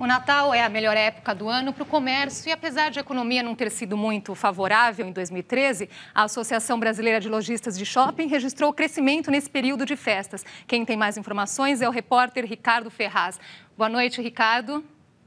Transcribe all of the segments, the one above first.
O Natal é a melhor época do ano para o comércio e, apesar de a economia não ter sido muito favorável em 2013, a Associação Brasileira de Lojistas de Shopping registrou crescimento nesse período de festas. Quem tem mais informações é o repórter Ricardo Ferraz. Boa noite, Ricardo.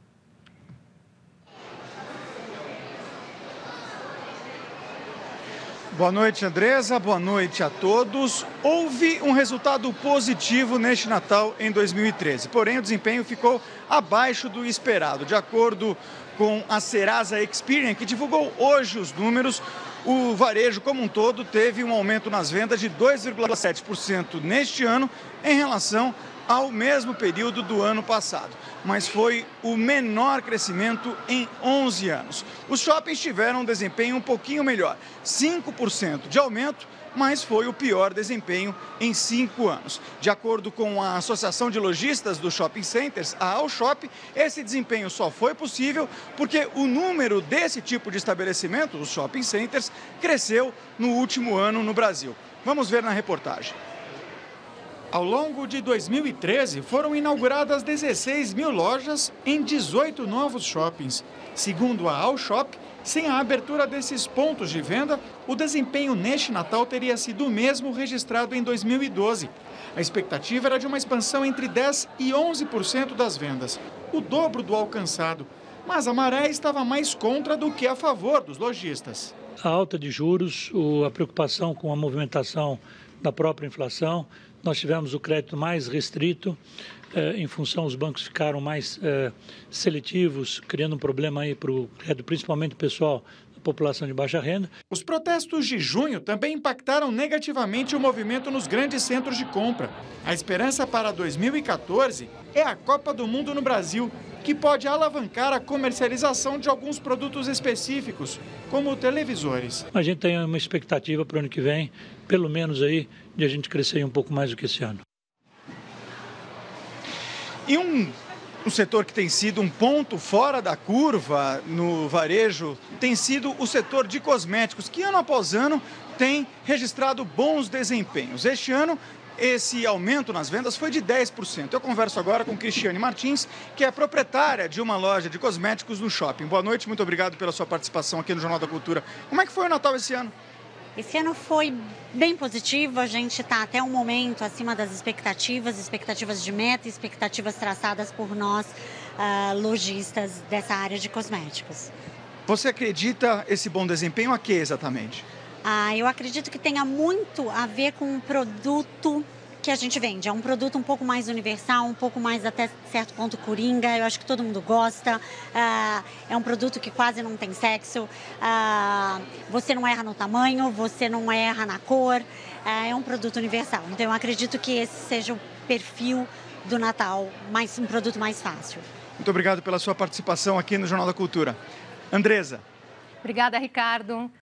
Boa noite, Andresa. Boa noite a todos. Houve um resultado positivo neste Natal em 2013, porém o desempenho ficou abaixo do esperado. De acordo com a Serasa Experian, que divulgou hoje os números, o varejo como um todo teve um aumento nas vendas de 2,7% neste ano em relação ao mesmo período do ano passado, mas foi o menor crescimento em 11 anos. Os shoppings tiveram um desempenho um pouquinho melhor, 5% de aumento, mas foi o pior desempenho em 5 anos. De acordo com a Associação de Lojistas dos Shopping Centers, a Alshop, esse desempenho só foi possível porque o número desse tipo de estabelecimento, os shopping centers, cresceu no último ano no Brasil. Vamos ver na reportagem. Ao longo de 2013, foram inauguradas 16 mil lojas em 18 novos shoppings. Segundo a Alshop, sem a abertura desses pontos de venda, o desempenho neste Natal teria sido o mesmo registrado em 2012. A expectativa era de uma expansão entre 10% e 11% das vendas, o dobro do alcançado. Mas a maré estava mais contra do que a favor dos lojistas. A alta de juros, a preocupação com a movimentação da própria inflação, nós tivemos o crédito mais restrito, em função os bancos ficaram mais seletivos, criando um problema aí para o crédito, principalmente o pessoal da população de baixa renda. Os protestos de junho também impactaram negativamente o movimento nos grandes centros de compra. A esperança para 2014 é a Copa do Mundo no Brasil, que pode alavancar a comercialização de alguns produtos específicos, como televisores. A gente tem uma expectativa para o ano que vem, pelo menos aí, de a gente crescer um pouco mais do que esse ano. E um setor que tem sido um ponto fora da curva no varejo tem sido o setor de cosméticos, que ano após ano tem registrado bons desempenhos. Este ano, esse aumento nas vendas foi de 10%. Eu converso agora com Cristiane Martins, que é proprietária de uma loja de cosméticos no shopping. Boa noite, muito obrigado pela sua participação aqui no Jornal da Cultura. Como é que foi o Natal esse ano? Esse ano foi bem positivo, a gente está até um momento acima das expectativas de meta, expectativas traçadas por nós, lojistas dessa área de cosméticos. Você acredita esse bom desempenho a quê exatamente? Eu acredito que tenha muito a ver com o produto que a gente vende. É um produto um pouco mais universal, um pouco mais até certo ponto coringa. Eu acho que todo mundo gosta. É um produto que quase não tem sexo. Você não erra no tamanho, você não erra na cor. É um produto universal. Então eu acredito que esse seja o perfil do Natal, um produto mais fácil. Muito obrigado pela sua participação aqui no Jornal da Cultura. Andresa. Obrigada, Ricardo.